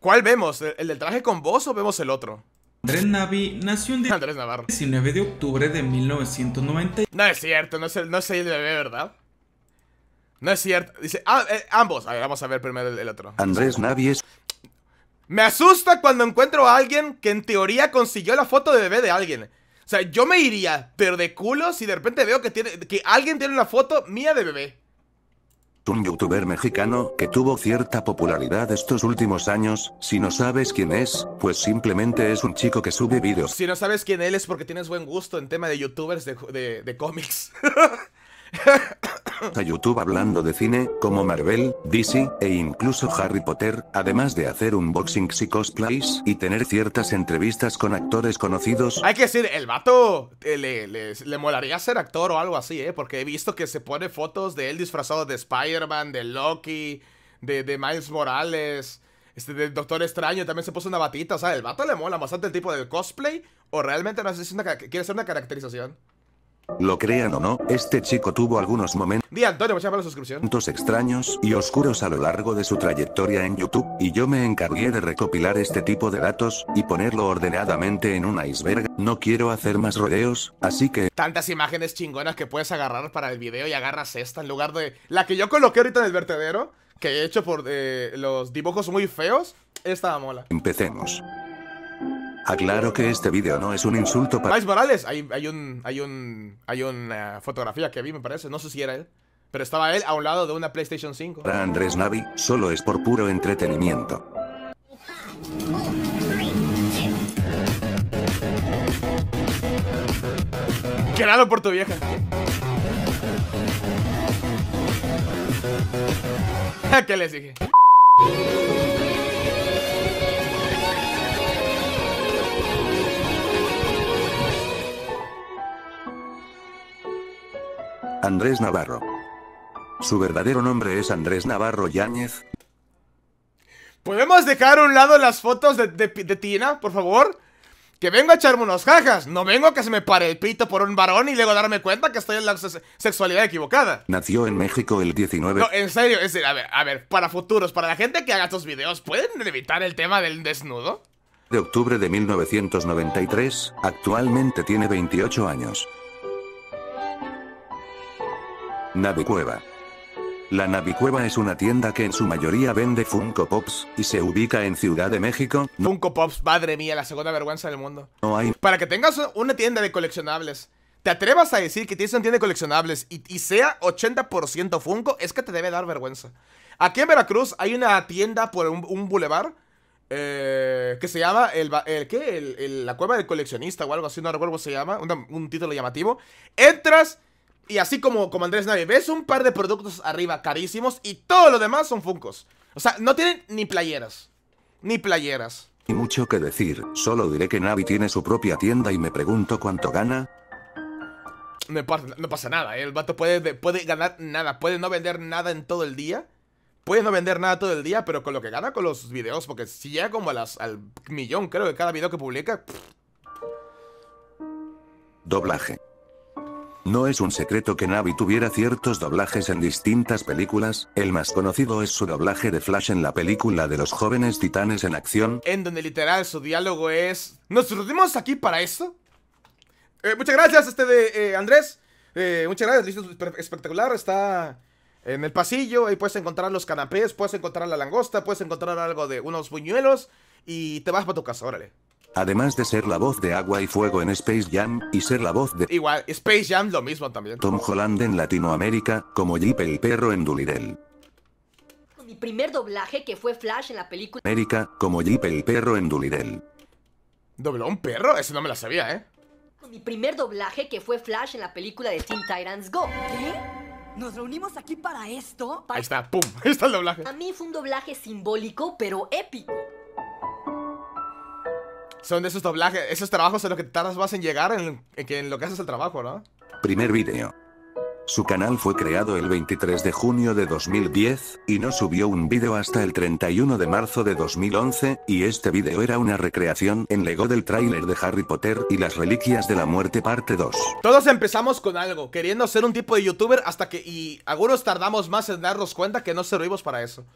¿Cuál vemos? ¿El del traje con voz o vemos el otro? Andrés Navi nació el Andrés Navarro. 19 de octubre de 1990. No es cierto, no es el de bebé, ¿verdad? No es cierto. Dice, ambos. A ver, vamos a ver primero el otro. Andrés Navi es... Me asusta cuando encuentro a alguien que en teoría consiguió la foto de bebé de alguien. O sea, yo me iría, pero de culo, si de repente veo que alguien tiene una foto mía de bebé. un youtuber mexicano que tuvo cierta popularidad estos últimos años. Si no sabes quién es, pues simplemente es un chico que sube vídeos Si no sabes quién él es porque tienes buen gusto en tema de youtubers de cómics. a YouTube hablando de cine, como Marvel, DC, e incluso Harry Potter, además de hacer unboxings y cosplays, y tener ciertas entrevistas con actores conocidos. Hay que decir, el vato le molaría ser actor o algo así, porque he visto que se pone fotos de él disfrazado de Spider-Man, de Loki, de Miles Morales, del Doctor Extraño, también se puso una batita. O sea, el vato le mola bastante el tipo del cosplay, o realmente no sé si quiere hacer una caracterización. Lo crean o no, este chico tuvo algunos momentos Di Antonio, muchas gracias por la suscripción. extraños y oscuros a lo largo de su trayectoria en YouTube, y yo me encargué de recopilar este tipo de datos y ponerlo ordenadamente en un iceberg. No quiero hacer más rodeos, así que... Tantas imágenes chingonas que puedes agarrar para el video y agarras esta en lugar de la que yo coloqué ahorita en el vertedero, que he hecho por los dibujos muy feos. Esta mola. Empecemos. Aclaro que este vídeo no es un insulto para Miles Morales, hay una fotografía que vi, me parece, no sé si era él, pero estaba él a un lado de una PlayStation 5. Andrés Navi, solo es por puro entretenimiento. Quedado por tu vieja. ¿Qué les dije? Andrés Navarro. Su verdadero nombre es Andrés Navarro Yáñez. ¿Podemos dejar a un lado las fotos de Tina, por favor? Que vengo a echarme unos jajas. No vengo a que se me pare el pito por un varón y luego darme cuenta que estoy en la sexualidad equivocada. Nació en México el 19 No, en serio, es decir, a ver, para futuros, para la gente que haga estos videos, ¿pueden evitar el tema del desnudo? de octubre de 1993, actualmente tiene 28 años. Navicueva. La Navicueva es una tienda que en su mayoría vende Funko Pops, y se ubica en Ciudad de México. Funko Pops, madre mía, la segunda vergüenza del mundo. No hay... Para que tengas una tienda de coleccionables, te atrevas a decir que tienes una tienda de coleccionables y sea 80% Funko, es que te debe dar vergüenza. Aquí en Veracruz hay una tienda por un bulevar que se llama la cueva del coleccionista o algo así, no recuerdo cómo se llama, un título llamativo. Entras y así como Andrés Navi, ves un par de productos arriba carísimos y todo lo demás son Funkos. O sea, no tienen ni playeras. Ni playeras. Hay mucho que decir, solo diré que Navi tiene su propia tienda y me pregunto cuánto gana. No pasa nada, el vato puede ganar nada, puede no vender nada en todo el día. Puede no vender nada todo el día, pero con lo que gana con los videos, porque si llega como al millón, creo que cada video que publica. Doblaje. No es un secreto que Navi tuviera ciertos doblajes en distintas películas. El más conocido es su doblaje de Flash en la película de los jóvenes titanes en acción, En donde literal su diálogo es: ¿nos reunimos aquí para esto? Muchas gracias, Andrés. Muchas gracias, listo, espectacular. Está en el pasillo, ahí puedes encontrar los canapés, puedes encontrar la langosta, puedes encontrar algo de unos buñuelos y te vas para tu casa, órale. además de ser la voz de Agua y Fuego en Space Jam, y ser la voz de Igual, Space Jam lo mismo también. Tom Holland en Latinoamérica, como Jeep el perro en Doolittle. Mi primer doblaje, que fue Flash en la película América, como Jeep el perro en Doolittle. ¿Dobló un perro? Eso no me la sabía, Mi primer doblaje, que fue Flash en la película de Teen Titans Go. ¿Qué? ¿Nos reunimos aquí para esto? Ahí está, pum, ahí está el doblaje. A mí fue un doblaje simbólico, pero épico. Son de esos doblajes, esos trabajos en los que tardas más en llegar en lo que haces el trabajo, ¿no? Primer video. Su canal fue creado el 23 de junio de 2010, y no subió un video hasta el 31 de marzo de 2011, y este video era una recreación en Lego del tráiler de Harry Potter y las Reliquias de la Muerte parte 2. Todos empezamos con algo, queriendo ser un tipo de youtuber hasta que... Y algunos tardamos más en darnos cuenta que no servimos para eso.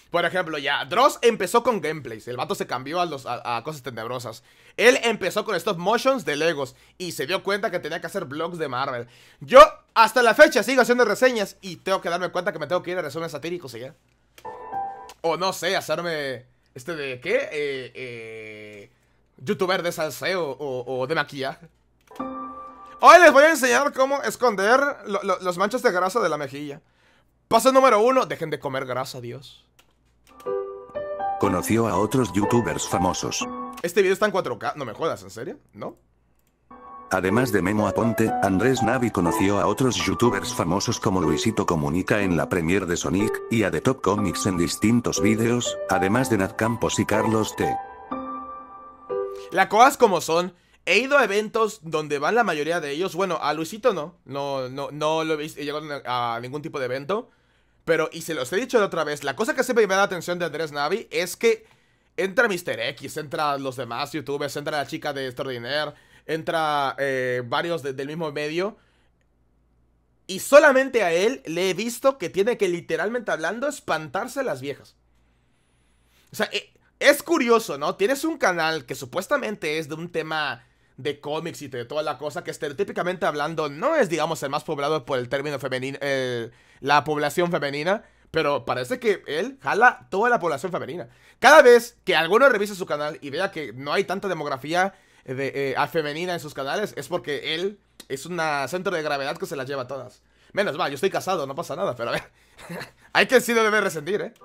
Por ejemplo, ya, Dross empezó con gameplays. El vato se cambió a cosas tenebrosas. Él empezó con stop motions de Legos y se dio cuenta que tenía que hacer vlogs de Marvel. Yo, hasta la fecha, sigo haciendo reseñas y tengo que darme cuenta que me tengo que ir a resúmenes satíricos y ya. O no sé, hacerme... ¿de qué? Youtuber de salseo o de maquillaje. Hoy les voy a enseñar cómo esconder los manchas de grasa de la mejilla. Paso número 1, dejen de comer grasa, Dios. Conoció a otros youtubers famosos. Este video está en 4K, no me jodas, ¿en serio? ¿No? Además de Memo Aponte, Andrés Navi conoció a otros youtubers famosos como Luisito Comunica en la premiere de Sonic, y a The Top Comics en distintos vídeos, además de Nat Campos y Carlos T. Las cosas como son, he ido a eventos donde van la mayoría de ellos. Bueno, a Luisito no lo he visto, he llegado a ningún tipo de evento. Pero, y se los he dicho de otra vez, la cosa que siempre me da la atención de Andrés Navi es que entra Mr. X, entra los demás youtubers, entra la chica de Extraordinaire, entra varios del mismo medio. Y solamente a él le he visto que tiene que, literalmente hablando, espantarse a las viejas. O sea, es curioso, ¿no? Tienes un canal que supuestamente es de un tema de cómics y de toda la cosa, que estereotípicamente hablando no es, digamos, el más poblado por el término femenino, la población femenina, pero parece que él jala toda la población femenina. Cada vez que alguno revise su canal y vea que no hay tanta demografía femenina en sus canales, es porque él es un centro de gravedad que se las lleva a todas. Menos mal, yo estoy casado, no pasa nada, pero a ver, hay que sí debe resentir, ¿eh?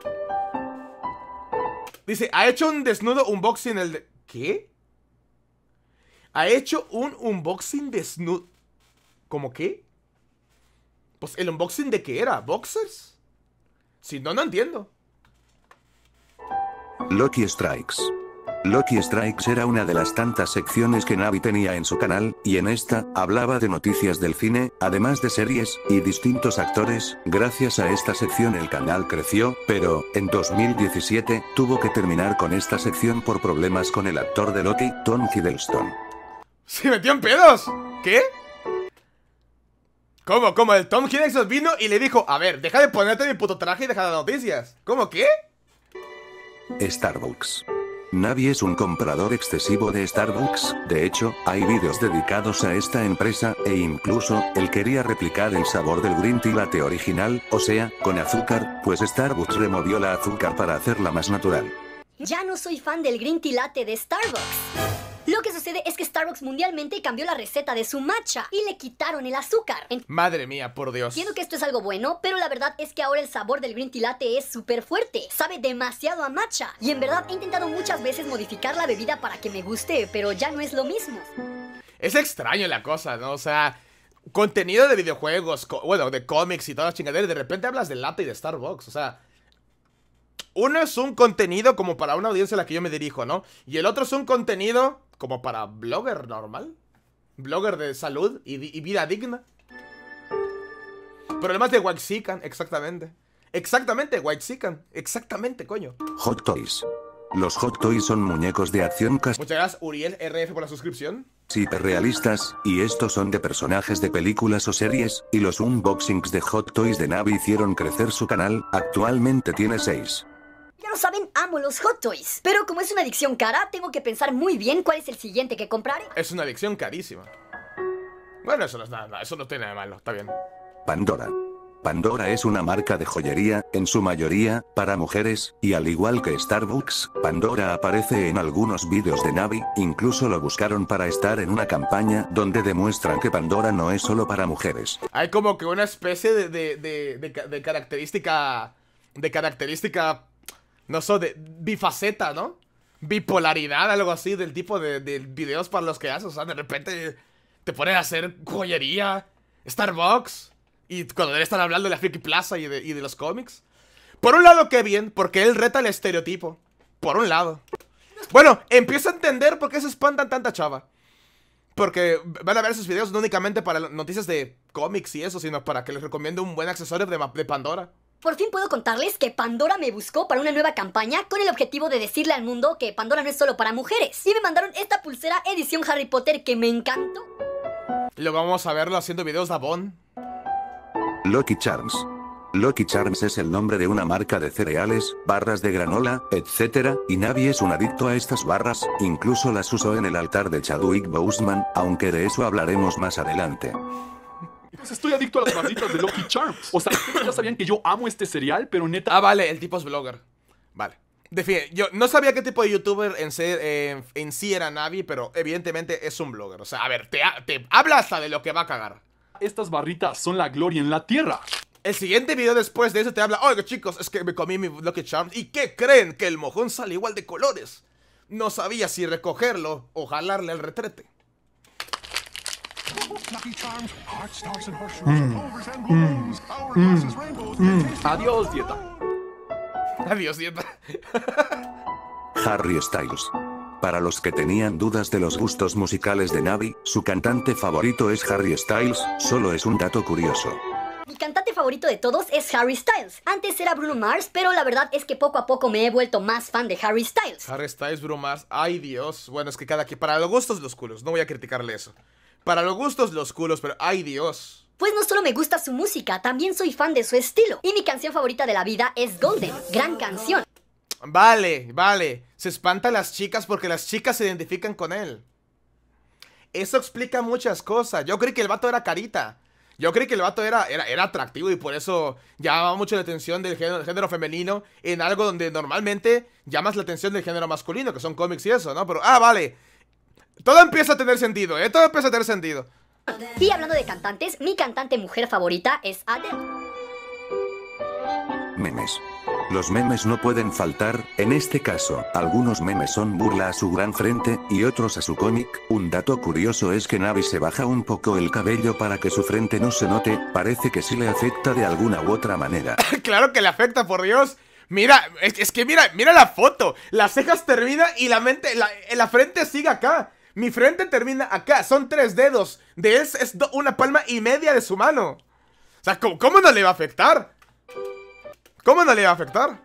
Dice, ha hecho un desnudo unboxing ¿Qué? Ha hecho un unboxing desnudo. ¿Cómo qué? Pues el unboxing de qué era, ¿boxers? Si no, no entiendo. Loki Strikes. Loki Strikes era una de las tantas secciones que Navi tenía en su canal, y en esta, hablaba de noticias del cine, además de series, y distintos actores. Gracias a esta sección el canal creció, pero, en 2017, tuvo que terminar con esta sección por problemas con el actor de Loki, Tom Hiddleston. ¿Se metió en pedos? ¿Qué? ¿Cómo? El Tom Hiddleston vino y le dijo, a ver, deja de ponerte mi puto traje y deja de noticias. ¿Cómo qué? Starbucks. Navi es un comprador excesivo de Starbucks, de hecho, hay vídeos dedicados a esta empresa, e incluso, él quería replicar el sabor del Green Tea Latte original, o sea, con azúcar, pues Starbucks removió la azúcar para hacerla más natural. Ya no soy fan del Green Tea Latte de Starbucks. Lo que sucede es que Starbucks mundialmente cambió la receta de su matcha y le quitaron el azúcar. Madre mía, por Dios. Entiendo que esto es algo bueno, pero la verdad es que ahora el sabor del Green Tea Latte es súper fuerte. Sabe demasiado a matcha. Y en verdad he intentado muchas veces modificar la bebida para que me guste, pero ya no es lo mismo. Es extraño la cosa, ¿no? O sea, contenido de videojuegos, bueno, de cómics y todas las chingaderas, de repente hablas de latte y de Starbucks, o sea... Uno es un contenido como para una audiencia a la que yo me dirijo, ¿no? Y el otro es un contenido como para blogger normal. Blogger de salud y vida digna. Problemas de Whitezican, exactamente. Exactamente, Whitezican. Exactamente, coño. Hot Toys. Los Hot Toys son muñecos de acción Muchas gracias, Uriel RF, por la suscripción. hiperrealistas, y estos son de personajes de películas o series, y los unboxings de Hot Toys de Navi hicieron crecer su canal. Actualmente tiene 6. Ya lo saben, amo los Hot Toys. Pero como es una adicción cara, tengo que pensar muy bien cuál es el siguiente que compraré. Es una adicción carísima. Bueno, eso no es nada, eso no tiene nada de malo, está bien. Pandora. Pandora es una marca de joyería, en su mayoría, para mujeres, y al igual que Starbucks, Pandora aparece en algunos vídeos de Navi, incluso lo buscaron para estar en una campaña donde demuestran que Pandora no es solo para mujeres. Hay como que una especie de característica, no sé, de bifaceta, ¿no? Bipolaridad, algo así, del tipo de videos para los que haces. O sea, de repente te ponen a hacer joyería, Starbucks, y cuando debe estar hablando de la Friki Plaza y de los cómics. Por un lado, qué bien, porque él reta el estereotipo. Por un lado. Bueno, empiezo a entender por qué se espantan tanta chava. Porque van a ver esos videos no únicamente para noticias de cómics y eso, sino para que les recomiende un buen accesorio de Pandora. Por fin puedo contarles que Pandora me buscó para una nueva campaña con el objetivo de decirle al mundo que Pandora no es solo para mujeres. Y me mandaron esta pulsera edición Harry Potter que me encantó. Y luego vamos a verlo haciendo videos de Avon. Lucky Charms. Lucky Charms es el nombre de una marca de cereales, barras de granola, etc., y Navi es un adicto a estas barras, incluso las usó en el altar de Chadwick Boseman, aunque de eso hablaremos más adelante. Pues estoy adicto a las barritas de Lucky Charms. O sea, ustedes ya sabían que yo amo este cereal, pero neta... Ah, vale, el tipo es blogger. Vale. Yo no sabía qué tipo de youtuber en sí era Navi, pero evidentemente es un blogger. O sea, a ver, te habla hasta de lo que va a cagar. Estas barritas son la gloria en la tierra. El siguiente video después de eso te habla: oiga chicos, es que me comí mi Lucky Charms. ¿Y qué creen? Que el mojón sale igual de colores. No sabía si recogerlo o jalarle al retrete. Adiós, dieta. Adiós, dieta. Harry Styles. Para los que tenían dudas de los gustos musicales de Navi, su cantante favorito es Harry Styles, solo es un dato curioso. Mi cantante favorito de todos es Harry Styles. Antes era Bruno Mars, pero la verdad es que poco a poco me he vuelto más fan de Harry Styles. Harry Styles, Bruno Mars, ay Dios. Bueno, es que para los gustos los culos, no voy a criticarle eso. Para los gustos los culos, pero ay Dios. Pues no solo me gusta su música, también soy fan de su estilo. Y mi canción favorita de la vida es Golden, gran canción. Vale, vale. Se espanta a las chicas porque las chicas se identifican con él. Eso explica muchas cosas. Yo creí que el vato era carita. Yo creí que el vato era atractivo y por eso llamaba mucho la atención del género femenino en algo donde normalmente llamas la atención del género masculino, que son cómics y eso, ¿no? Pero, vale. Todo empieza a tener sentido, ¿eh? Todo empieza a tener sentido. Y hablando de cantantes, mi cantante mujer favorita es Adele. Memes. Los memes no pueden faltar, en este caso, algunos memes son burla a su gran frente, y otros a su cómic. Un dato curioso es que Navi se baja un poco el cabello para que su frente no se note, parece que sí le afecta de alguna u otra manera. Claro que le afecta, por Dios. Mira, es que mira la foto. Las cejas terminan y la frente sigue acá. Mi frente termina acá, son 3 dedos. De él es una palma y media de su mano. O sea, ¿cómo no le va a afectar? ¿Cómo no le va a afectar?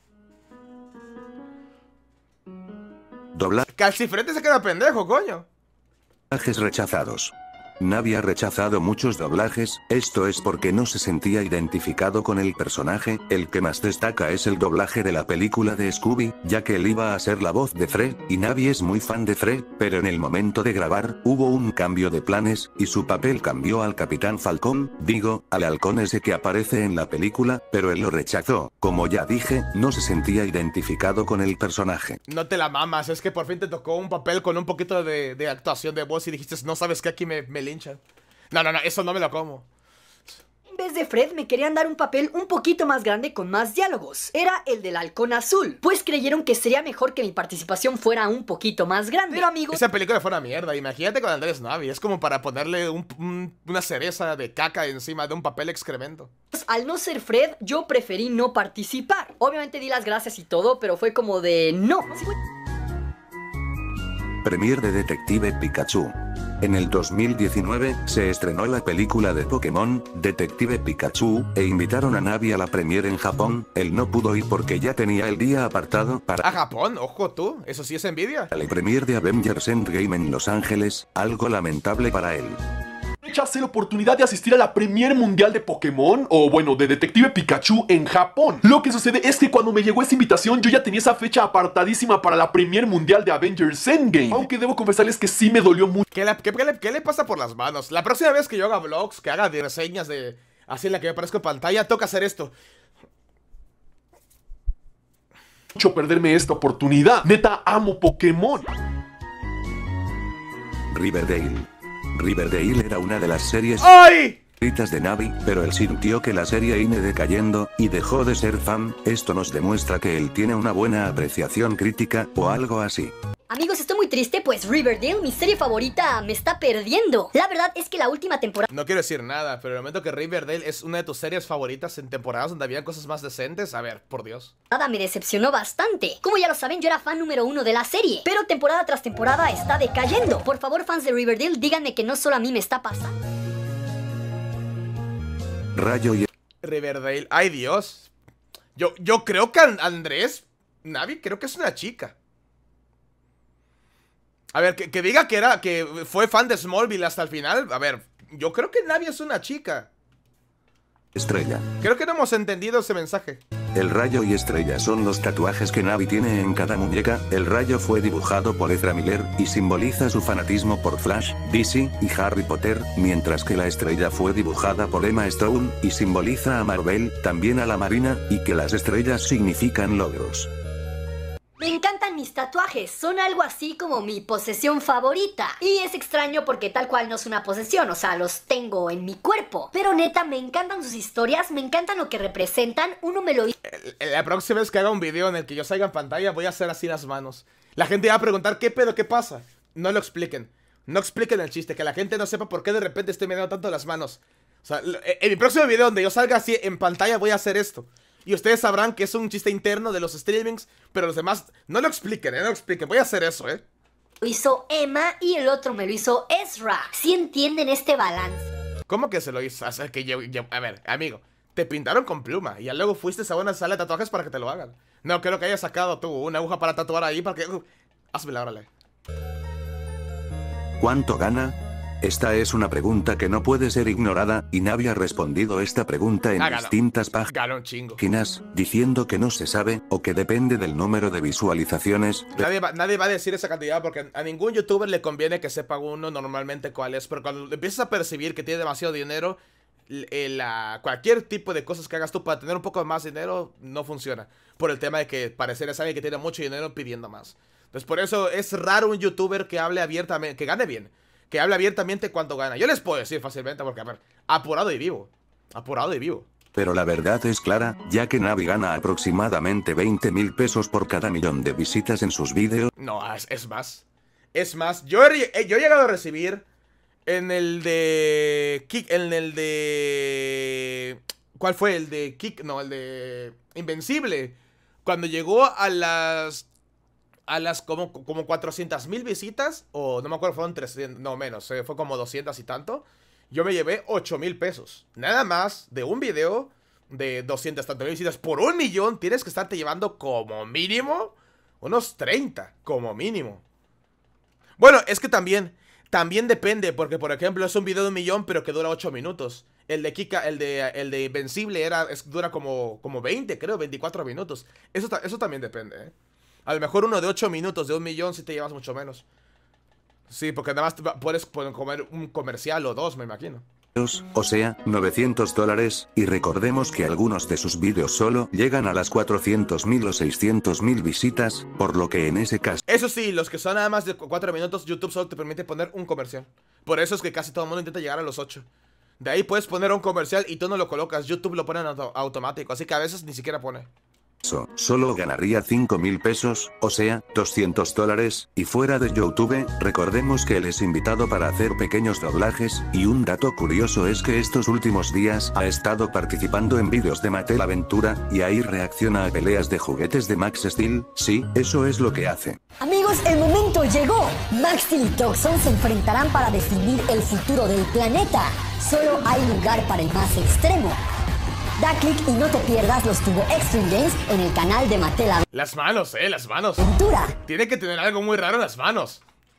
Calcifrente se queda pendejo, coño. Doblajes rechazados. Navi ha rechazado muchos doblajes, esto es porque no se sentía identificado con el personaje. El que más destaca es el doblaje de la película de Scooby, ya que él iba a ser la voz de Fred, y Navi es muy fan de Fred, pero en el momento de grabar, hubo un cambio de planes, y su papel cambió al Capitán Falcón, digo, al halcón ese que aparece en la película, pero él lo rechazó. Como ya dije, no se sentía identificado con el personaje. No te la mamas, es que por fin te tocó un papel con un poquito de actuación de voz y dijiste, no sabes que aquí me linchan. No, eso no me lo como. En vez de Fred me querían dar un papel un poquito más grande con más diálogos. Era el del halcón azul, pues creyeron que sería mejor que mi participación fuera un poquito más grande. Pero amigos... Esa película fue una mierda, imagínate con Andrés Navi. Es como para ponerle una cereza de caca encima de un papel excremento. Al no ser Fred, yo preferí no participar. Obviamente di las gracias y todo, pero fue como de no. Premier de Detective Pikachu. En el 2019, se estrenó la película de Pokémon, Detective Pikachu, e invitaron a Navi a la premiere en Japón. Él no pudo ir porque ya tenía el día apartado para... ¿A Japón? Ojo tú, eso sí es envidia. La premiere de Avengers Endgame en Los Ángeles, algo lamentable para él. Rechacé la oportunidad de asistir a la Premier Mundial de Pokémon, o bueno, de Detective Pikachu en Japón. Lo que sucede es que cuando me llegó esa invitación, yo ya tenía esa fecha apartadísima para la Premier Mundial de Avengers Endgame. Aunque debo confesarles que sí me dolió mucho. ¿Qué le pasa por las manos? La próxima vez que yo haga vlogs, que haga de reseñas de... así en la que me aparezco en pantalla, toca hacer esto. Mucho perderme esta oportunidad. Neta, amo Pokémon. Riverdale era una de las series favoritas de Navi, pero él sintió que la serie iba decayendo, y dejó de ser fan. Esto nos demuestra que él tiene una buena apreciación crítica, o algo así. Amigos, estoy muy triste, pues Riverdale, mi serie favorita, me está perdiendo. La verdad es que la última temporada... No quiero decir nada, pero el momento que Riverdale es una de tus series favoritas en temporadas donde había cosas más decentes, a ver, por Dios. me decepcionó bastante. Como ya lo saben, yo era fan número 1 de la serie, pero temporada tras temporada está decayendo. Por favor, fans de Riverdale, díganme que no solo a mí me está pasando. Rayo y... Riverdale, ay Dios. Yo creo que Andrés Navi creo que es una chica. A ver, que diga que fue fan de Smallville hasta el final. A ver, yo creo que Navi es una chica. Estrella. Creo que no hemos entendido ese mensaje. El rayo y estrella son los tatuajes que Navi tiene en cada muñeca. El rayo fue dibujado por Ezra Miller y simboliza su fanatismo por Flash, DC y Harry Potter, mientras que la estrella fue dibujada por Emma Stone y simboliza a Marvel, también a la Marina, y que las estrellas significan logros. Me encantan mis tatuajes, son algo así como mi posesión favorita. Y es extraño porque tal cual no es una posesión, o sea, los tengo en mi cuerpo. Pero neta, me encantan sus historias, me encantan lo que representan, uno me lo dice. La próxima vez que haga un video en el que yo salga en pantalla voy a hacer así las manos. La gente va a preguntar, ¿qué pedo? ¿Qué pasa? No lo expliquen. No expliquen el chiste, que la gente no sepa por qué de repente estoy mediando tanto las manos. O sea, en mi próximo video donde yo salga así en pantalla voy a hacer esto. Y ustedes sabrán que es un chiste interno de los streamings, pero los demás no lo expliquen, no lo expliquen. Voy a hacer eso, Lo hizo Emma y el otro me lo hizo Ezra. ¿Sí entienden este balance? ¿Cómo que se lo hizo? O sea, que a ver, amigo, te pintaron con pluma y ya luego fuiste a una sala de tatuajes para que te lo hagan. No creo que hayas sacado tú una aguja para tatuar ahí para que... Házmela, órale. ¿Cuánto gana? Esta es una pregunta que no puede ser ignorada, y Navi ha respondido esta pregunta en distintas páginas, diciendo que no se sabe, o que depende del número de visualizaciones. Nadie va a decir esa cantidad porque a ningún youtuber le conviene que sepa uno normalmente cuál es, pero cuando empiezas a percibir que tiene demasiado dinero, cualquier tipo de cosas que hagas tú para tener un poco más dinero no funciona, por el tema de que parecer es alguien que tiene mucho dinero pidiendo más. Entonces por eso es raro un youtuber que hable abiertamente, que gane bien, que hable abiertamente cuánto gana. Yo les puedo decir fácilmente porque, a ver, apurado y vivo. Apurado y vivo. Pero la verdad es clara, ya que Navi gana aproximadamente 20.000 pesos por cada millón de visitas en sus vídeos. No, es más. Es más, yo he llegado a recibir en el de... ¿Cuál fue? El de Kick, no, el de Invencible. Cuando llegó a las como 400.000 visitas, o no me acuerdo, fueron 300, no menos, fue como 200 y tanto. Yo me llevé 8.000 pesos. Nada más de un video de 200 tantas visitas. Por 1 millón tienes que estarte llevando como mínimo unos 30, como mínimo. Bueno, es que también depende, porque por ejemplo es un video de 1 millón pero que dura 8 minutos. El de Kika, el de Invencible dura como 20, creo, 24 minutos. Eso también depende, A lo mejor uno de 8 minutos de 1 millón si te llevas mucho menos. Sí, porque nada más puedes comer un comercial o dos, me imagino. O sea, $900, y recordemos que algunos de sus vídeos solo llegan a las 400.000 o 600.000 visitas, por lo que en ese caso... Eso sí, los que son nada más de 4 minutos, YouTube solo te permite poner un comercial. Por eso es que casi todo el mundo intenta llegar a los 8. De ahí puedes poner un comercial y tú no lo colocas, YouTube lo pone en automático, así que a veces ni siquiera pone. Solo ganaría 5.000 pesos, o sea, $200, y fuera de YouTube, recordemos que él es invitado para hacer pequeños doblajes, y un dato curioso es que estos últimos días ha estado participando en vídeos de Mattel Aventura, y ahí reacciona a peleas de juguetes de Max Steel. Sí, eso es lo que hace. Amigos, el momento llegó. Max Steel y Toxon se enfrentarán para definir el futuro del planeta. Solo hay lugar para el más extremo. Da clic y no te pierdas los Turbo Extreme Games en el canal de Mattel Aventura. Las manos, las manos. Tiene que tener algo muy raro en las manos.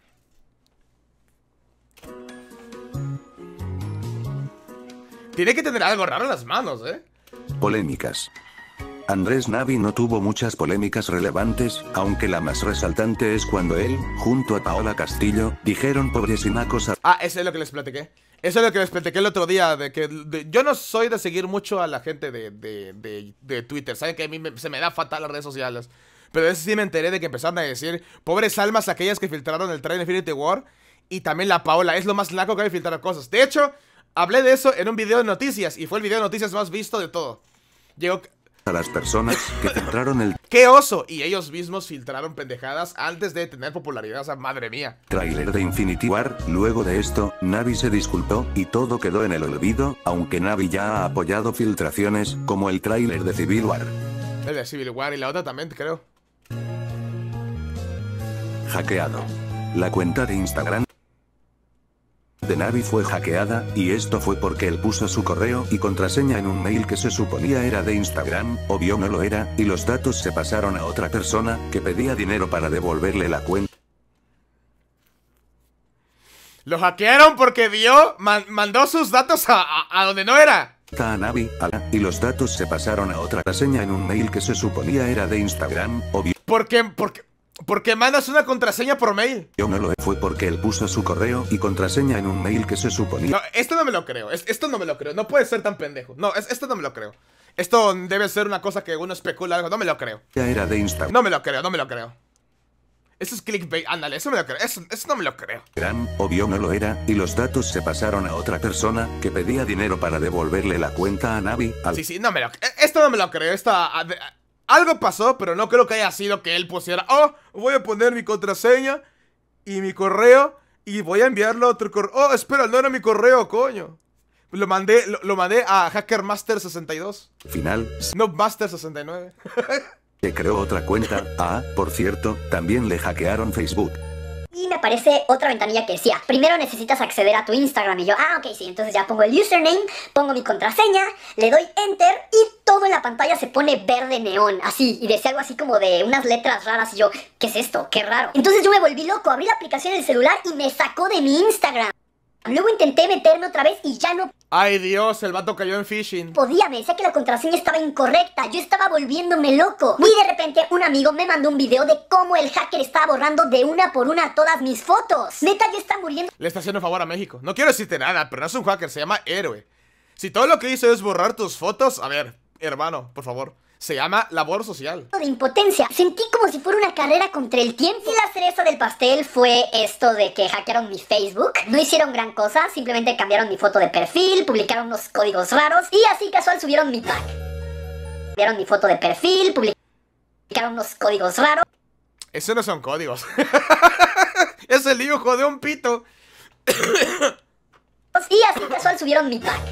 Tiene que tener algo raro en las manos, Polémicas. Andrés Navi no tuvo muchas polémicas relevantes, aunque la más resaltante es cuando él, junto a Paola Castillo, dijeron pobres y nacos a... Eso es lo que les platiqué. Eso es lo que les platiqué el otro día, yo no soy de seguir mucho a la gente de Twitter. Saben que a mí se me da fatal las redes sociales. Pero eso sí me enteré de que empezaron a decir pobres almas aquellas que filtraron el trailer Infinity War. Y también la Paola, es lo más naco que hay filtrar cosas. De hecho, hablé de eso en un video de noticias, y fue el video de noticias más visto de todo. Llegó... a las personas que filtraron el... ¡Qué oso! Y ellos mismos filtraron pendejadas antes de tener popularidad, o sea, madre mía. Tráiler de Infinity War. Luego de esto, Navi se disculpó, y todo quedó en el olvido, aunque Navi ya ha apoyado filtraciones, como el tráiler de Civil War. El de Civil War y la otra también, creo. Hackeado. La cuenta de Instagram de Navi fue hackeada, y esto fue porque él puso su correo y contraseña en un mail que se suponía era de Instagram, obvio no lo era, y los datos se pasaron a otra persona, que pedía dinero para devolverle la cuenta. Lo hackearon porque mandó sus datos a donde no era. a Navi, y los datos se pasaron a otra contraseña en un mail que se suponía era de Instagram, obvio. ¿Por qué mandas una contraseña por mail? Yo no lo fue porque él puso su correo y contraseña en un mail que se suponía. No, esto no me lo creo, esto no me lo creo, no puede ser tan pendejo. No, esto no me lo creo. Esto debe ser una cosa que uno especula algo, no me lo creo. Ya era de Instagram. No me lo creo, no me lo creo. Eso es clickbait, ándale, eso me lo creo, eso no me lo creo. Obvio no lo era, y los datos se pasaron a otra persona que pedía dinero para devolverle la cuenta a Navi. Sí, no me lo creo, esto no me lo creo, algo pasó, pero no creo que haya sido que él pusiera, oh, voy a poner mi contraseña y mi correo y voy a enviarlo a otro correo. Oh, espera, no era mi correo, coño. Lo mandé a HackerMaster62. Final. Snobmaster69. Que creó otra cuenta. Por cierto, también le hackearon Facebook. Y me aparece otra ventanilla que decía, primero necesitas acceder a tu Instagram. Y yo, ok, sí, entonces ya pongo el username, pongo mi contraseña, le doy enter y todo en la pantalla se pone verde neón, así. Y decía algo así como de unas letras raras y yo, ¿qué es esto? Qué raro. Entonces yo me volví loco, abrí la aplicación en el celular y me sacó de mi Instagram. Luego intenté meterme otra vez y ya no... Ay Dios, el vato cayó en phishing. Podía, me decía que la contraseña estaba incorrecta. Yo estaba volviéndome loco. Y de repente un amigo me mandó un video de cómo el hacker estaba borrando de una por una todas mis fotos. Neta, ya está muriendo. Le está haciendo favor a México. No quiero decirte nada, pero no es un hacker, se llama héroe. Si todo lo que hizo es borrar tus fotos, a ver, hermano, por favor. Se llama labor social. De impotencia. Sentí como si fuera una carrera contra el tiempo. Y la cereza del pastel fue esto de que hackearon mi Facebook. No hicieron gran cosa, simplemente cambiaron mi foto de perfil, publicaron unos códigos raros y así casual subieron mi pack. Cambiaron mi foto de perfil, publicaron unos códigos raros. Eso no son códigos. Es el hijo de un pito. Y así casual subieron mi pack.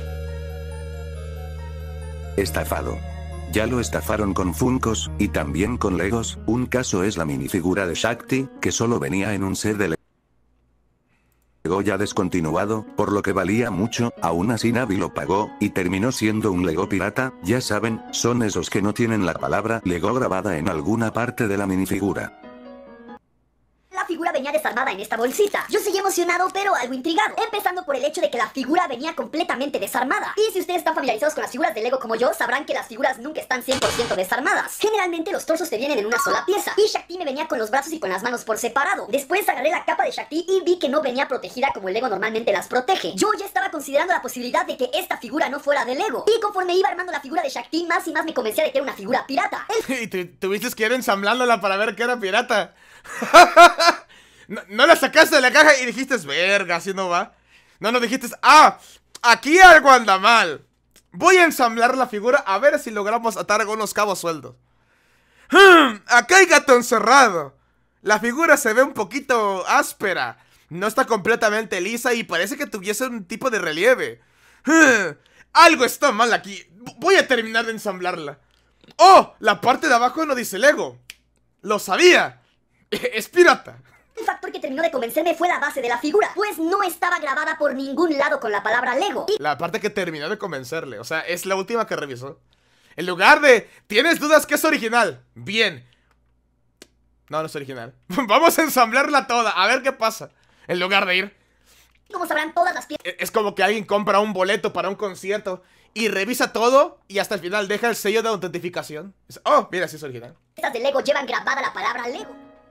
Estafado. Ya lo estafaron con Funkos, y también con Legos. Un caso es la minifigura de Shakti, que solo venía en un set de Lego ya descontinuado, por lo que valía mucho. Aún así Navi lo pagó, y terminó siendo un Lego pirata. Ya saben, son esos que no tienen la palabra Lego grabada en alguna parte de la minifigura. La figura venía desarmada en esta bolsita. Yo seguí emocionado, pero algo intrigado. Empezando por el hecho de que la figura venía completamente desarmada. Y si ustedes están familiarizados con las figuras de Lego como yo, sabrán que las figuras nunca están 100% desarmadas. Generalmente los torsos te vienen en una sola pieza. Y Shakti me venía con los brazos y con las manos por separado. Después agarré la capa de Shakti y vi que no venía protegida como el Lego normalmente las protege. Yo ya estaba considerando la posibilidad de que esta figura no fuera de Lego. Y conforme iba armando la figura de Shakti, más y más me convencía de que era una figura pirata. Y tuviste que ir ensamblándola para ver que era pirata. No la sacaste de la caja y dijiste, verga, así no va. No dijiste, aquí algo anda mal. Voy a ensamblar la figura a ver si logramos atar algunos cabos sueltos. Acá hay gato encerrado. La figura se ve un poquito áspera. No está completamente lisa y parece que tuviese un tipo de relieve. Algo está mal aquí. Voy a terminar de ensamblarla. ¡Oh! La parte de abajo no dice Lego. Lo sabía. Es pirata. El factor que terminó de convencerme fue la base de la figura, pues no estaba grabada por ningún lado con la palabra Lego. La parte que terminó de convencerle, o sea, es la última que revisó. En lugar de, ¿tienes dudas que es original? Bien. No es original. Vamos a ensamblarla toda, a ver qué pasa. En lugar de ir. Como sabrán, todas las piezas. Es como que alguien compra un boleto para un concierto y revisa todo y hasta el final deja el sello de autentificación. Oh, mira, sí es original. Estas de Lego llevan grabada la palabra Lego.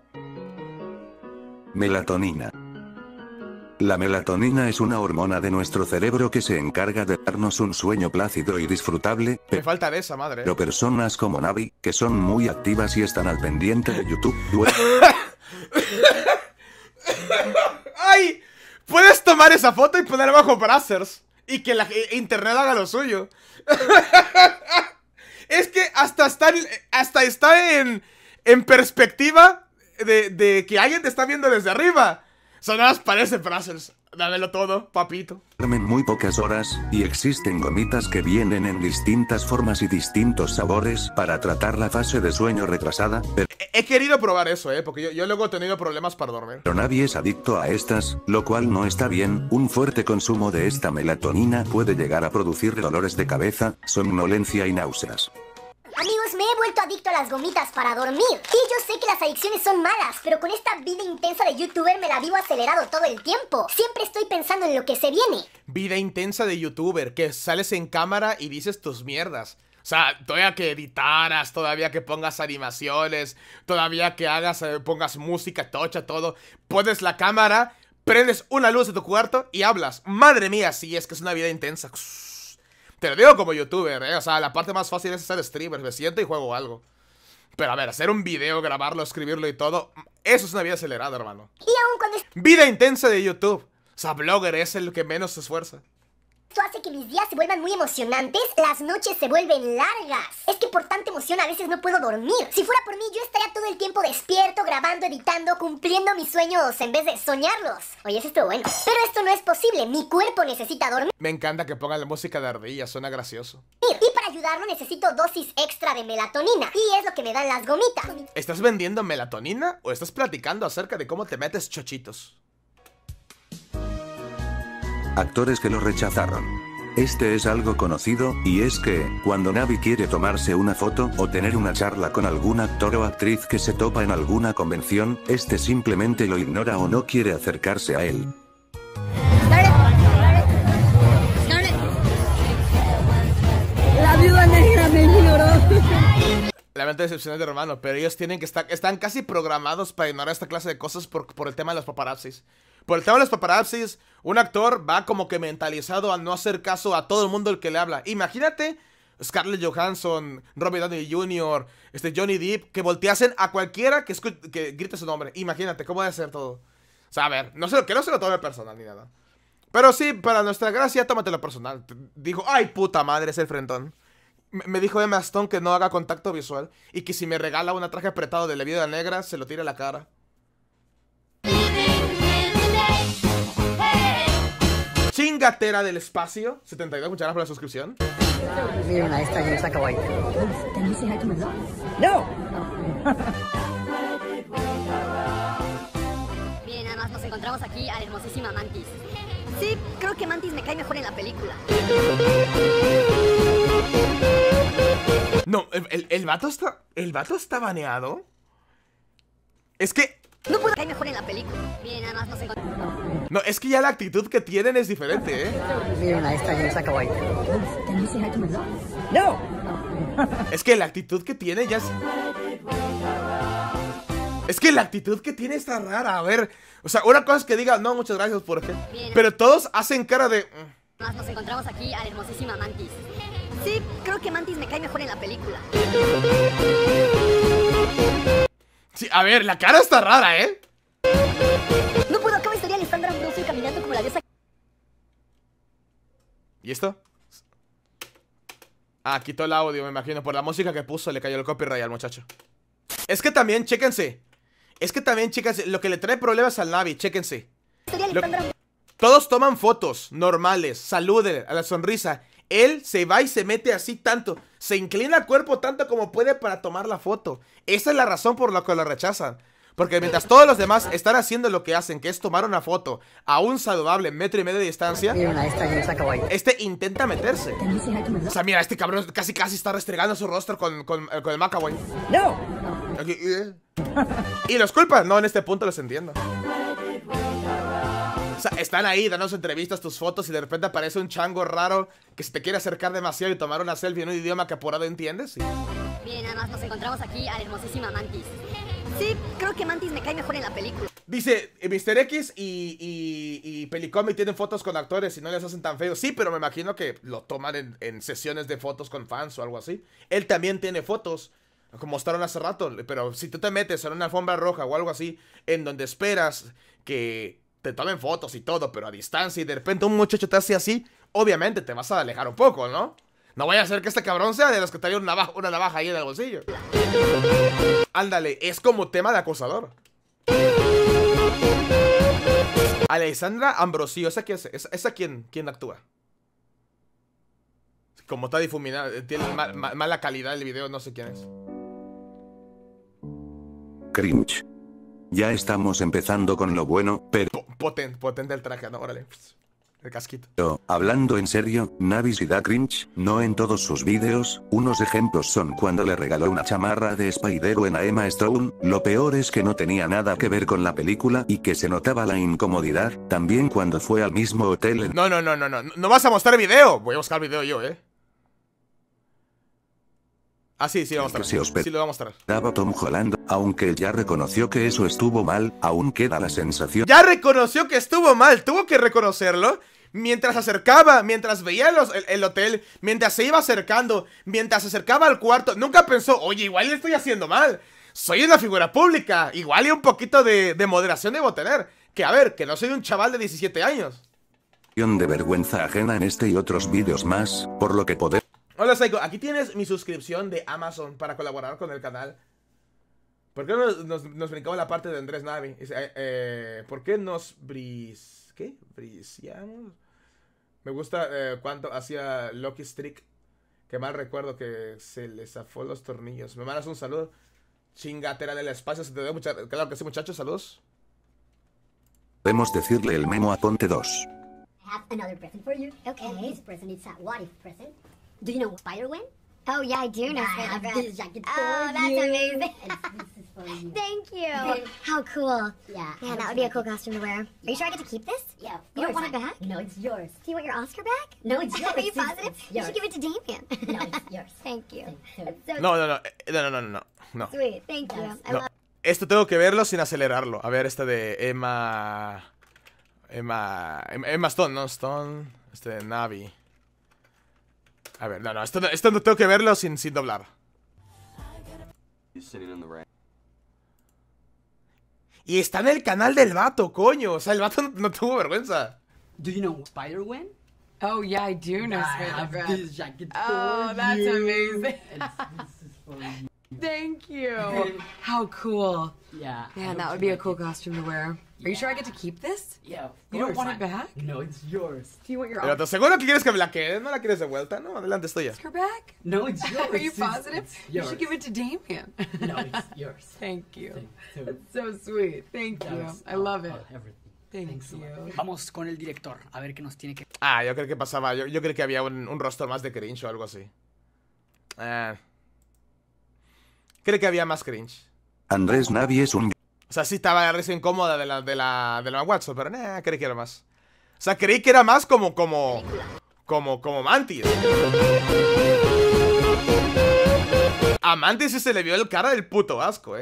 Melatonina. La melatonina es una hormona de nuestro cerebro que se encarga de darnos un sueño plácido y disfrutable. Me falta de esa madre. Pero personas como Navi, que son muy activas y están al pendiente de YouTube. ¡Ay! Puedes tomar esa foto y poner bajo browsers y que la internet haga lo suyo. Es que hasta está en perspectiva de que alguien te está viendo desde arriba. Son nada más parece browsers. Dámelo todo, papito. Duermen muy pocas horas, y existen gomitas que vienen en distintas formas y distintos sabores para tratar la fase de sueño retrasada, pero he querido probar eso, porque yo luego he tenido problemas para dormir. Nadie es adicto a estas, lo cual no está bien. Un fuerte consumo de esta melatonina puede llegar a producir dolores de cabeza, somnolencia y náuseas. Amigos, Chicos, me he vuelto adicto a las gomitas para dormir. Y yo sé que las adicciones son malas, pero con esta vida intensa de youtuber me la vivo acelerado todo el tiempo. Siempre estoy pensando en lo que se viene. Vida intensa de youtuber, que sales en cámara y dices tus mierdas. O sea, todavía que editaras, todavía que pongas animaciones, todavía que pongas música tocha, todo. Pones la cámara, prendes una luz de tu cuarto y hablas. Madre mía, sí, es que es una vida intensa. Te lo digo como youtuber, o sea, la parte más fácil es ser streamer. Me siento y juego algo. Pero a ver, hacer un video, grabarlo, escribirlo y todo, eso es una vida acelerada, hermano. Y aún cuando Vida intensa de YouTube. O sea, blogger es el que menos se esfuerza. esto hace que mis días se vuelvan muy emocionantes, las noches se vuelven largas. Es que por tanta emoción a veces no puedo dormir. Si fuera por mí, yo estaría todo el tiempo despierto, grabando, editando, cumpliendo mis sueños en vez de soñarlos. Oye, eso estuvo bueno. Pero esto no es posible, mi cuerpo necesita dormir. Me encanta que pongan la música de ardilla, suena gracioso. Y para ayudarlo necesito dosis extra de melatonina. Y es lo que me dan las gomitas. ¿Estás vendiendo melatonina o estás platicando acerca de cómo te metes chochitos? Actores que lo rechazaron. Este es algo conocido, y es que, cuando Navi quiere tomarse una foto o tener una charla con algún actor o actriz que se topa en alguna convención, este simplemente lo ignora o no quiere acercarse a él. La viuda negra me ignoró. Lamento decepcionante, hermano, pero ellos tienen que están casi programados para ignorar esta clase de cosas por el tema de los paparazzis. Por el tema de los paparazzis, un actor va como que mentalizado a no hacer caso a todo el mundo el que le habla. Imagínate Scarlett Johansson, Robert Downey Jr., Johnny Depp, que volteasen a cualquiera que grite su nombre. Imagínate cómo debe ser todo. O sea, a ver, que no se lo tome personal ni nada. Pero sí, para nuestra gracia, tómatelo personal. Dijo, ay, puta madre, es el frentón. Me dijo Emma Stone que no haga contacto visual y que si me regala un traje apretado de la viuda negra, se lo tire a la cara. Chingatera del espacio, 72, muchas gracias por la suscripción. No. Bien, nada más nos encontramos aquí a la hermosísima Mantis. Sí, creo que Mantis me cae mejor en la película. No, el vato está baneado. Es que No puedo caer mejor en la película. Bien, nada más nos encontramos. no, es que ya la actitud que tienen es diferente, No. Es que la actitud que tiene ya es que la actitud que tiene está rara, a ver. O sea, una cosa es que diga, no, muchas gracias por qué. Pero todos hacen cara de... Más nos encontramos aquí a la hermosísima Mantis. Sí, creo que Mantis me cae mejor en la película. Sí, a ver, la cara está rara, ¿eh? No puedo, acabo de salir Alessandra Ambrosio y caminando como la diosa. ¿Y esto? Ah, quitó el audio, me imagino. Por la música que puso le cayó el copyright al muchacho. Es que también, chéquense. Lo que le trae problemas al Navi, chéquense. Todos toman fotos normales, saluden a la sonrisa. Él se va y se mete así tanto, se inclina el cuerpo tanto como puede para tomar la foto. Esa es la razón por la que lo rechazan. Porque mientras todos los demás están haciendo lo que hacen, que es tomar una foto a un saludable 1,5 metros de distancia, este intenta meterse. O sea, mira, este cabrón casi está restregando su rostro con el Macaboy. No. Y los culpas, no, en este punto los entiendo. O sea, están ahí dándonos entrevistas, tus fotos, y de repente aparece un chango raro que se te quiere acercar demasiado y tomar una selfie en un idioma que apurado entiendes. ¿Sí? Bien, nada más nos encontramos aquí a la hermosísima Mantis. Sí, creo que Mantis me cae mejor en la película. Dice, Mr. X y Pelicomi tienen fotos con actores y no les hacen tan feos. Sí, pero me imagino que lo toman en sesiones de fotos con fans o algo así. Él también tiene fotos, como mostraron hace rato. Pero si tú te metes en una alfombra roja o algo así, en donde esperas que te tomen fotos y todo, pero a distancia, y de repente un muchacho te hace así, obviamente te vas a alejar un poco, ¿no? No vaya a ser que este cabrón sea de los que trae una navaja ahí en el bolsillo. Ándale, es como tema de acosador. Alessandra Ambrosio, ¿esa quién es? ¿Esa quién actúa? Como está difuminada, tiene mala calidad el video, no sé quién es. Cringe. Ya estamos empezando con lo bueno, pero... Potente el traje, no, órale. El casquito. Pero, hablando en serio, Navi sí da cringe, no en todos sus vídeos. Unos ejemplos son cuando le regaló una chamarra de Spider-Man a Emma Stone. Lo peor es que no tenía nada que ver con la película y que se notaba la incomodidad. También cuando fue al mismo hotel en... No vas a mostrar video. Voy a buscar video yo, Ah, sí, lo voy a mostrar. Sí, lo voy a mostrar. Daba Tom Holland, aunque él ya reconoció que eso estuvo mal, aún queda la sensación... Ya reconoció que estuvo mal, tuvo que reconocerlo. Mientras se acercaba, mientras veía el hotel, mientras se iba acercando, mientras se acercaba al cuarto, nunca pensó, oye, igual le estoy haciendo mal. Soy una figura pública, igual y un poquito de moderación debo tener. Que a ver, que no soy un chaval de 17 años. De vergüenza ajena en este y otros vídeos más, por lo que podemos... Hola Psycho, aquí tienes mi suscripción de Amazon para colaborar con el canal. ¿Por qué nos brincamos la parte de Andrés Navi? ¿Por qué nos briciamos? Me gusta cuánto hacía Lucky Streak. Que mal recuerdo que se le zafó los tornillos. ¿Me mandas un saludo? Chingatera del espacio, se te dé mucha... Claro que sí, muchachos, saludos. Podemos decirle el memo a Ponte 2. Have another present for you. Okay. This present is a what if present. Do you know Spider-Man? Oh yeah, I do know Spider-Man. This jacket for that's amazing. This is for you. Thank you. How cool. Yeah. Man, that would be a cool costume to wear. Are you sure I get to keep this? Yeah. You don't want it back? No, it's yours. Do you want your Oscar back? No, it's yours. Are you positive? You should give it to Damien. No, it's yours. Thank you. No. Sweet, thank you. I love... Esto tengo que verlo sin acelerarlo. A ver, este de Emma Stone, ¿no? Stone. Este de Navi. A ver, esto no tengo que verlo sin doblar. Y está en el canal del vato, coño. O sea, el vato no tuvo vergüenza. Do you know Spider-Man? Oh yeah, I do know Spider-Man. This jacket oh, for that's you. amazing. This is for you. Thank you. How cool. Yeah. Man, that would be a cool costume to wear. Are you sure I get to keep this? Yeah, of You don't course. want it back? No, it's yours. Do you want your Pero ¿te seguro que quieres que me la quede? ¿No la quieres de vuelta? No, adelante, estoy ya. Oscar back? No, it's yours. Are you positive? It's You yours. should give it to Damien. No, it's yours. Thank you. So, That's so sweet. Thank you. that's I love it. everything. Thank Thanks a you. lot. Vamos con el director, a ver qué nos tiene que... Ah, yo creo que pasaba. Yo creo que había un rostro más de cringe o algo así. Creo que había más cringe. Andrés Navi es un... O sea, sí estaba la risa incómoda de la Watson, pero creí que era más. O sea, creí que era más como Mantis. A Mantis sí se le vio el cara del puto asco,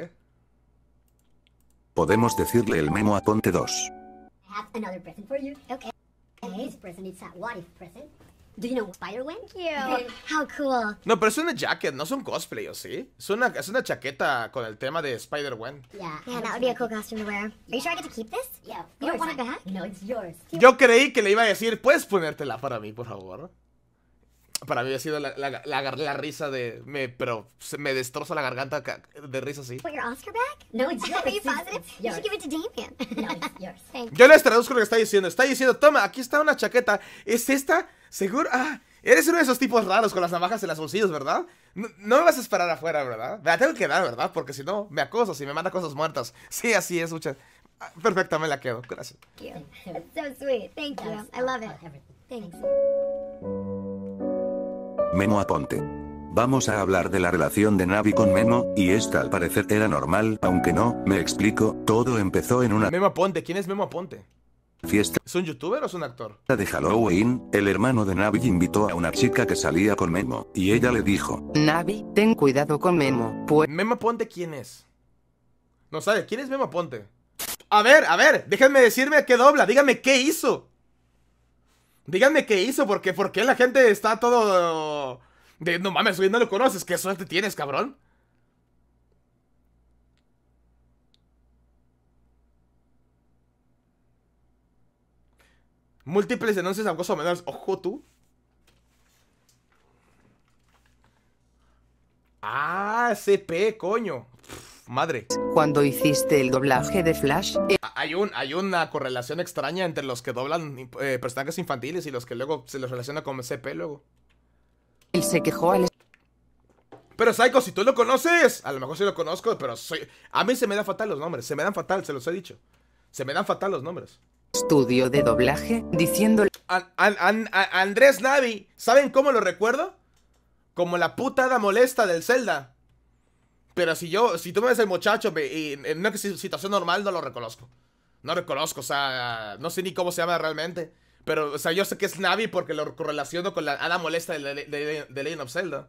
Podemos decirle el memo a Ponte 2. Have another present for you. Okay. This present is a what if present. Do you know Spider-Man? Thank you. How cool. No, pero es una jacket, no es un cosplay, ¿o sí? Es una chaqueta con el tema de Spider-Man. Yeah. Man, that would be a cool costume to wear. Are you sure I get to keep this? Yeah. You don't want it back? No, it's yours. Yo creí que le iba a decir, ¿puedes ponértela para mí, por favor? Para mí ha sido la risa de... Pero se me destroza la garganta de risa así. Want your Oscar back? No, it's yours. Are you positive? You should give it to Damien. No, it's yours. Thank you. Yo les traduzco lo que está diciendo. Está diciendo, toma, aquí está una chaqueta. ¿Es esta? ¿Seguro? Ah, eres uno de esos tipos raros con las navajas en los bolsillos, ¿verdad? No me vas a esperar afuera, ¿verdad? Me la tengo que dar, ¿verdad? Porque si no, me acosas y me manda cosas muertas. Sí, así es, muchas. Perfecta, me la quedo. Gracias. Thank you. That's so sweet. Thank you. I love it. Thanks. Memo a Ponte. Vamos a hablar de la relación de Navi con Memo, y esta al parecer era normal, aunque no, me explico, todo empezó en una Memo Aponte, ¿quién es Memo Aponte? fiesta ¿Es un youtuber o es un actor? de Halloween. El hermano de Navi invitó a una chica que salía con Memo, y ella le dijo: Navi, ten cuidado con Memo, pues... ¿Memo Aponte quién es? No sabe, ¿quién es Memo Aponte? A ver, déjenme decirme qué dobla, díganme qué hizo. Díganme qué hizo, porque ¿por qué la gente está todo... de no mames, güey, no lo conoces? ¿Qué suerte tienes, cabrón? Múltiples denuncias de acoso a menores. Ojo tú. Ah, CP, coño. Madre. Cuando hiciste el doblaje de Flash, Hay una correlación extraña entre los que doblan personajes infantiles y los que luego se los relaciona con CP luego. él se quejó al... Pero Psycho, si tú lo conoces, a lo mejor sí lo conozco, pero a mí se me dan fatal los nombres, se me dan fatal, se los he dicho. Se me dan fatal los nombres. estudio de doblaje, diciéndole Andrés Navi, ¿saben cómo lo recuerdo? Como la puta hada molesta del Zelda. Pero si tú me ves el muchacho y en una situación normal no lo reconozco. No reconozco, o sea, no sé ni cómo se llama realmente. Pero, o sea, yo sé que es Navi porque lo correlaciono con la hada molesta de Legend of Zelda.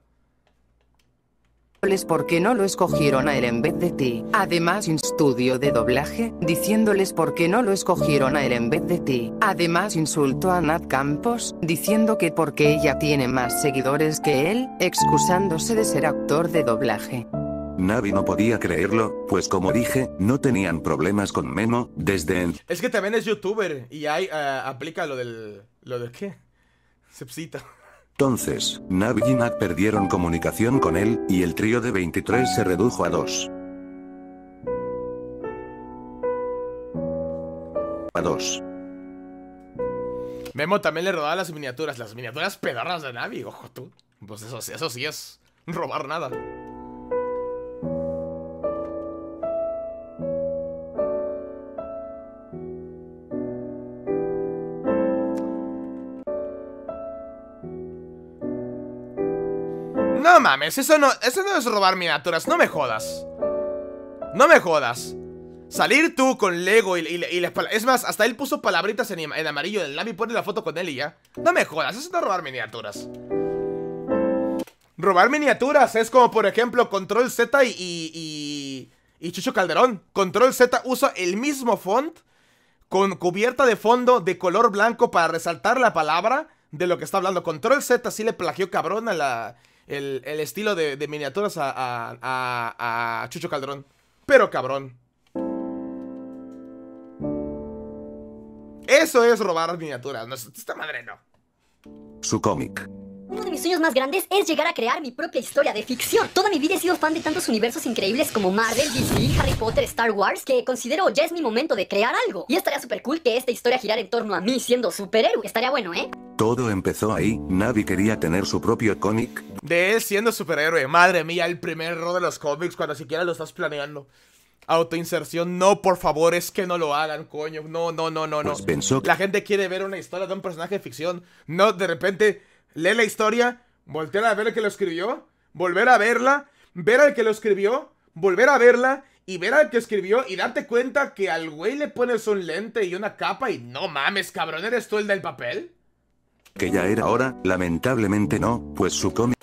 por qué no lo escogieron a él en vez de ti. Además, estudio de doblaje, diciéndoles por qué no lo escogieron a él en vez de ti. Además, insultó a Nat Campos, diciendo que porque ella tiene más seguidores que él, excusándose de ser actor de doblaje. Navi no podía creerlo, pues como dije, no tenían problemas con Memo, desde Es que también es youtuber y ahí aplica lo del ¿qué? Sepsita. entonces, Navi y Nat perdieron comunicación con él, y el trío de 23 se redujo a 2. Memo también le robaba las miniaturas pedorras de Navi, ojo tú. Pues eso sí es robar nada. No mames, eso no es robar miniaturas, no me jodas. No me jodas. Salir tú con Lego es más, hasta él puso palabritas en amarillo del Navi, pone la foto con él y ya. No me jodas, eso no es robar miniaturas. Robar miniaturas es como, por ejemplo, Control Z y Chucho Calderón. Control Z usa el mismo font con cubierta de fondo de color blanco para resaltar la palabra de lo que está hablando. Control Z sí le plagió cabrón a el estilo de miniaturas a Chucho Calderón. Pero cabrón. Eso es robar miniaturas. No, esta madre no. Su cómic. Uno de mis sueños más grandes es llegar a crear mi propia historia de ficción. Toda mi vida he sido fan de tantos universos increíbles como Marvel, Disney, Harry Potter, Star Wars, que considero ya es mi momento de crear algo. Y estaría súper cool que esta historia girara en torno a mí siendo superhéroe. Estaría bueno, ¿eh? Todo empezó ahí, Navi quería tener su propio cómic. De él siendo superhéroe. Madre mía, el primer error de los cómics cuando siquiera lo estás planeando. Autoinserción, no, por favor, es que no lo hagan, coño. No. Pues pensó La gente quiere ver una historia de un personaje de ficción. No, de repente, lee la historia, voltear a ver el que lo escribió, volver a verla, ver al que lo escribió, volver a verla y ver al que escribió y darte cuenta que al güey le pones un lente y una capa y no mames, cabrón, ¿eres tú el del papel? que ya era hora, lamentablemente no, pues su cómic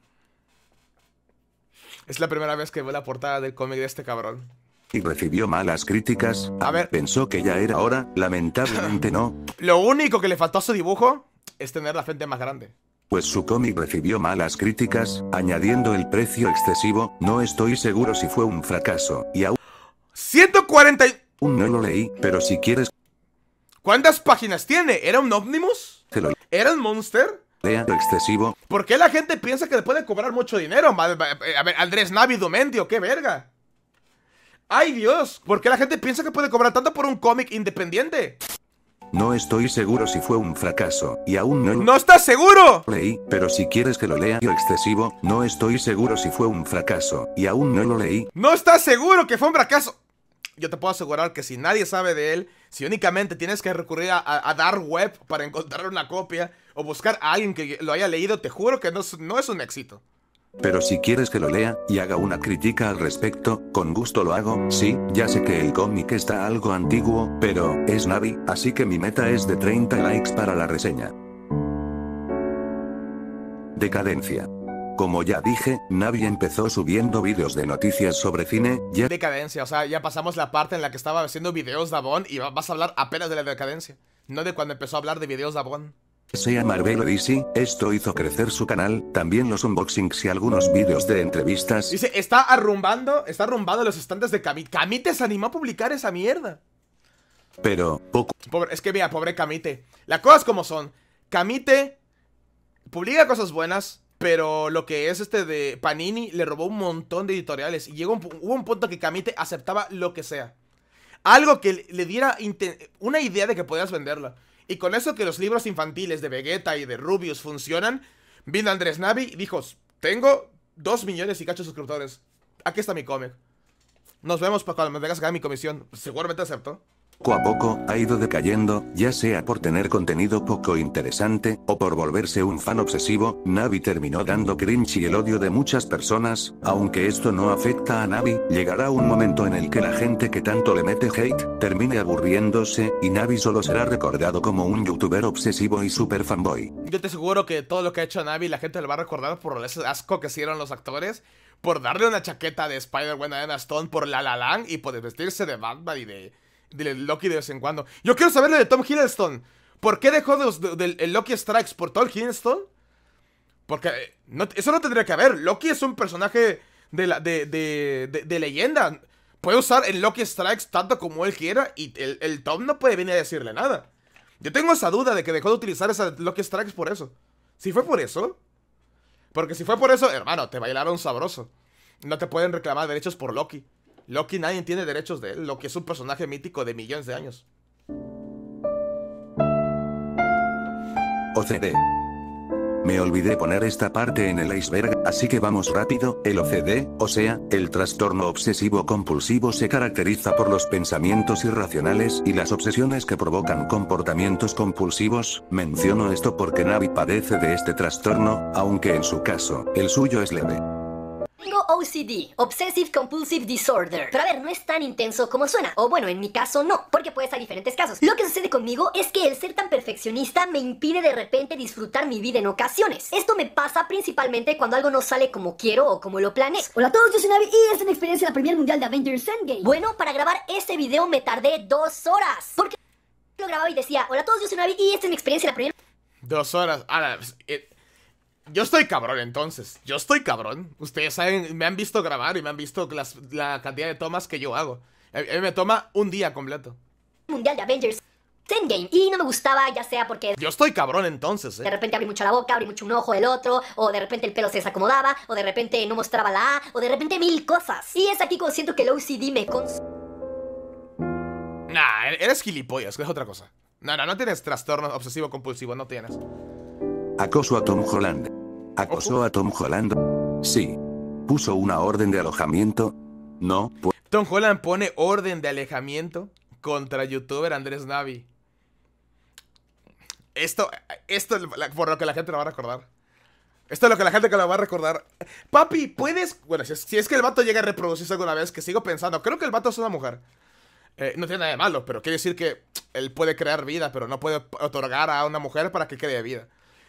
Es la primera vez que veo la portada del cómic de este cabrón. recibió malas críticas. A ver. Pensó que ya era hora, lamentablemente no, Lo único que le faltó a su dibujo es tener la frente más grande. pues su cómic recibió malas críticas, añadiendo el precio excesivo. No estoy seguro si fue un fracaso, y aún 140 no lo leí, pero si quieres ¿Cuántas páginas tiene? ¿Era un Omnibus? que lo ¿Era un Monster? lea excesivo. ¿Por qué la gente piensa que le puede cobrar mucho dinero? A ver, Andrés Navi Dumendio, qué verga. ¡Ay, Dios! ¿Por qué la gente piensa que puede cobrar tanto por un cómic independiente? No estoy seguro si fue un fracaso, y aún no lo ¡No estás seguro! leí, pero si quieres que lo lea excesivo. No estoy seguro si fue un fracaso, y aún no lo leí. ¡No estás seguro que fue un fracaso! Yo te puedo asegurar que si nadie sabe de él, si únicamente tienes que recurrir a Dark Web para encontrar una copia o buscar a alguien que lo haya leído, te juro que no es un éxito. Pero si quieres que lo lea y haga una crítica al respecto, con gusto lo hago. Sí, ya sé que el cómic está algo antiguo, pero es Navi, así que mi meta es de 30 likes para la reseña. Decadencia. Como ya dije, Navi empezó subiendo vídeos de noticias sobre cine, ya Decadencia, o sea, ya pasamos la parte en la que estaba haciendo videos de Avon y vas a hablar apenas de la decadencia. No de cuando empezó a hablar de videos de Avon. sea Marvel o DC, esto hizo crecer su canal, también los unboxings y algunos vídeos de entrevistas. Dice, está arrumbando los estantes de Kamite. Kamite se animó a publicar esa mierda. Pero, poco Es que mira, pobre Kamite. Las cosas como son. Kamite publica cosas buenas, pero lo que es de Panini le robó un montón de editoriales. Y hubo un punto que Kamite aceptaba lo que sea. Algo que le diera una idea de que podías venderla. Y con eso que los libros infantiles de Vegeta y de Rubius funcionan, vino Andrés Navi y dijo, tengo 2 millones y cacho de suscriptores. Aquí está mi cómic. Nos vemos para cuando me vengas a ganar mi comisión. Seguramente aceptó. Poco a poco, ha ido decayendo, ya sea por tener contenido poco interesante, o por volverse un fan obsesivo. Navi terminó dando cringe y el odio de muchas personas. Aunque esto no afecta a Navi, llegará un momento en el que la gente que tanto le mete hate, termine aburriéndose, y Navi solo será recordado como un youtuber obsesivo y super fanboy. Yo te aseguro que todo lo que ha hecho Navi la gente lo va a recordar por ese asco que hicieron los actores, por darle una chaqueta de Spider-Man a Emma Stone, por La La Land y por vestirse de Batman y de Loki de vez en cuando. Yo quiero saber lo de Tom Hiddleston. ¿Por qué dejó el Loki Strikes por Tom Hiddleston? Porque eso no tendría que haber. Loki es un personaje de leyenda. Puede usar el Loki Strikes tanto como él quiera y el Tom no puede venir a decirle nada. Yo tengo esa duda de que dejó de utilizar esa Loki Strikes por eso. ¿Si fue por eso? Porque si fue por eso, hermano, te bailaron sabroso. No te pueden reclamar derechos por Loki. Loki nadie tiene derechos de él. Loki es un personaje mítico de millones de años. OCD. Me olvidé poner esta parte en el iceberg, así que vamos rápido. El OCD, o sea, el trastorno obsesivo compulsivo, se caracteriza por los pensamientos irracionales y las obsesiones que provocan comportamientos compulsivos. Menciono esto porque Navi padece de este trastorno, aunque en su caso, el suyo es leve. Tengo OCD, Obsessive Compulsive Disorder. Pero a ver, no es tan intenso como suena. O bueno, en mi caso no, porque puede ser diferentes casos. Lo que sucede conmigo es que el ser tan perfeccionista me impide de repente disfrutar mi vida en ocasiones. Esto me pasa principalmente cuando algo no sale como quiero o como lo planeé. Hola a todos, yo soy Navi y esta es mi experiencia en la Premier Mundial de Avengers Endgame. Bueno, para grabar este video me tardé 2 horas. Porque lo grababa y decía, hola a todos, yo soy Navi y esta es mi experiencia en la Premier... 2 horas. Ahora, yo estoy cabrón entonces. Yo estoy cabrón. Ustedes saben, me han visto grabar y me han visto la cantidad de tomas que yo hago. A mí me toma un día completo. Mundial de Avengers Endgame. Y no me gustaba, ya sea porque yo estoy cabrón entonces, de repente abrí mucho la boca, abrí mucho un ojo del otro, o de repente el pelo se desacomodaba, o de repente no mostraba la A, o de repente 1000 cosas. Y es aquí cuando siento que el OCD me Nah, eres gilipollas, que es otra cosa. No tienes trastorno obsesivo compulsivo, no tienes. Acoso a Tom Holland. ¿Acosó a Tom Holland? Sí. ¿Puso una orden de alojamiento? No. Tom Holland pone orden de alejamiento contra youtuber Andrés Navi. Esto por lo que la gente lo va a recordar. Esto es lo que la gente lo va a recordar. Papi, puedes... Bueno, si es que el vato llega a reproducirse alguna vez, que sigo pensando. Creo que el vato es una mujer. No tiene nada de malo, pero quiere decir que él puede crear vida, pero no puede otorgar a una mujer para que cree vida.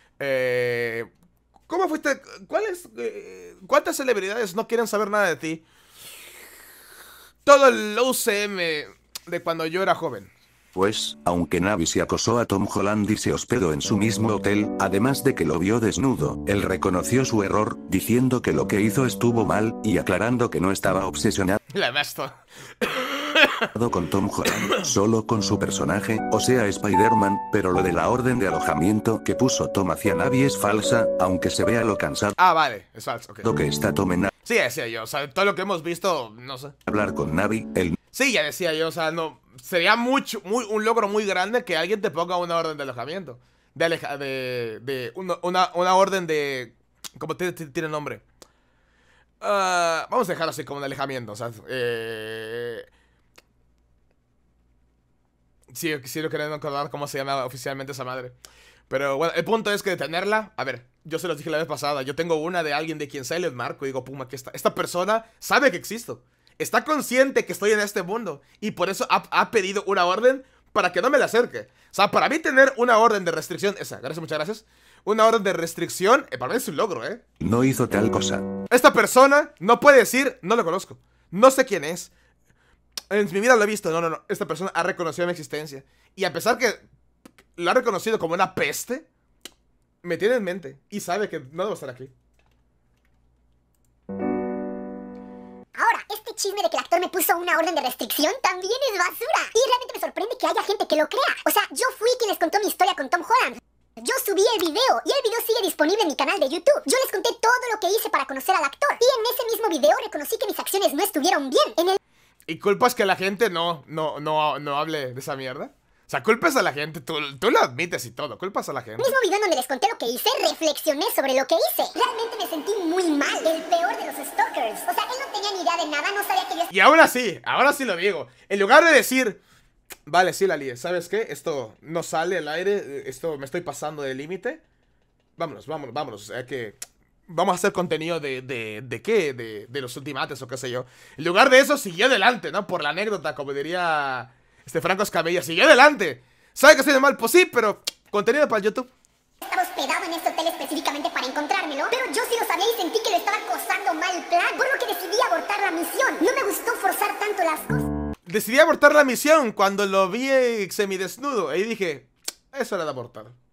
¿Cómo fuiste? ¿Cuántas celebridades no quieren saber nada de ti? Todo el UCM de cuando yo era joven. Pues, aunque Navi se acosó a Tom Holland y se hospedó en su mismo hotel, además de que lo vio desnudo, él reconoció su error, diciendo que lo que hizo estuvo mal, y aclarando que no estaba obsesionado con Tom Holland, solo con su personaje, o sea Spider-Man, pero lo de la orden de alojamiento que puso Tom hacia Navi es falsa, aunque se vea lo cansado. Ah, vale, es falso, ok. Lo que está Tom en Sí, decía yo, o sea, todo lo que hemos visto, no sé. Hablar con Navi, él... Sí, ya decía yo, o sea, no... Sería un logro muy grande que alguien te ponga una orden de alojamiento. Una orden de... ¿Cómo tiene nombre? Vamos a dejarlo así como un alejamiento, o sea... Sí, lo quería acordar cómo se llama oficialmente esa madre. Pero bueno, el punto es que de tenerla... A ver, yo se los dije la vez pasada. Yo tengo una de alguien de quien sea y les marco y digo, pum, aquí está. Esta persona sabe que existo. Está consciente que estoy en este mundo. Y por eso ha pedido una orden para que no me la acerque. O sea, para mí tener una orden de restricción... Gracias, muchas gracias. Una orden de restricción, para mí es un logro, ¿eh? No hizo tal cosa. Esta persona no puede decir, no lo conozco. No sé quién es. En mi vida lo he visto, no. Esta persona ha reconocido mi existencia. Y a pesar que lo ha reconocido como una peste, me tiene en mente y sabe que no debo estar aquí. Ahora, este chisme de que el actor me puso una orden de restricción también es basura. Y realmente me sorprende que haya gente que lo crea. O sea, yo fui quien les contó mi historia con Tom Holland. Yo subí el video y el video sigue disponible en mi canal de YouTube. Yo les conté todo lo que hice para conocer al actor. Y en ese mismo video reconocí que mis acciones no estuvieron bien. ¿Y culpas que la gente no hable de esa mierda? O sea, culpas a la gente, tú lo admites y todo, culpas a la gente. El mismo video en donde les conté lo que hice, reflexioné sobre lo que hice. Realmente me sentí muy mal, el peor de los stalkers. O sea, él no tenía ni idea de nada, no sabía que yo... Y ahora sí lo digo. En lugar de decir, Vale, sí, la lié. ¿Sabes qué? Esto no sale al aire. Esto me estoy pasando del límite. Vámonos. O sea que... Vamos a hacer contenido ¿de qué? De los ultimates o qué sé yo. En lugar de eso, siguió adelante, ¿no? Por la anécdota, como diría Franco Escamilla. Siguió adelante. ¿Sabe que estoy de mal? Pues sí, pero contenido para el YouTube. Estaba hospedado en este hotel específicamente para encontrármelo, pero yo sí lo sabía y sentí que le estaba acosando mal plan, por lo que decidí abortar la misión. No me gustó forzar tanto las cosas. Decidí abortar la misión cuando lo vi semidesnudo. Y dije, es hora de abortar.